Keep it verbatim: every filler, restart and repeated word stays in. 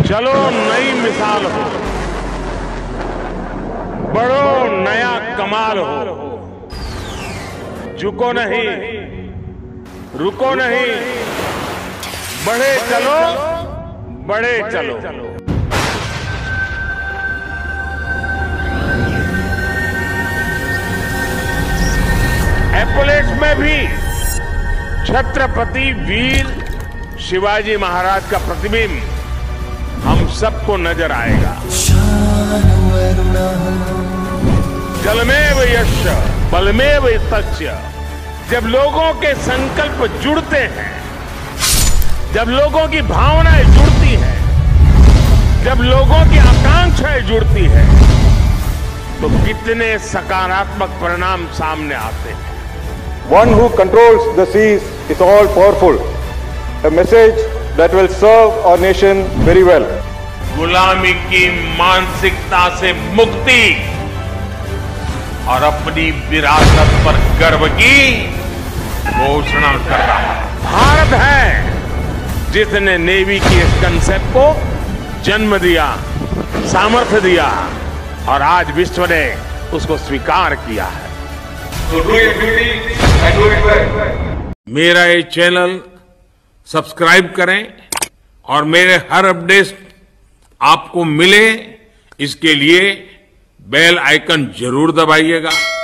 चलो नई मिसाल हो, बढ़ो नया कमाल हो, झुको नहीं, रुको नहीं, बढ़े चलो, बढ़े चलो। एपोलेट्स में भी छत्रपति वीर शिवाजी महाराज का प्रतिबिंब हम सबको नजर आएगा। जलमेव यस्य बलमेव तस्य। जब लोगों के संकल्प जुड़ते हैं, जब लोगों की भावनाएं जुड़ती हैं, जब लोगों की आकांक्षाएं जुड़ती हैं, तो कितने सकारात्मक परिणाम सामने आते हैं। One who controls the seas is all powerful. A message that will serve our nation very well. गुलामी की मानसिकता से मुक्ति और अपनी विरासत पर गर्व की घोषणा कर रहा है। भारत है जिसने नेवी की इस कंसेप्ट को जन्म दिया, सामर्थ्य दिया और आज विश्व ने उसको स्वीकार किया है। So do your duty and do it well. मेरा ये चैनल सब्सक्राइब करें और मेरे हर अपडेट आपको मिले, इसके लिए बेल आइकन जरूर दबाइएगा।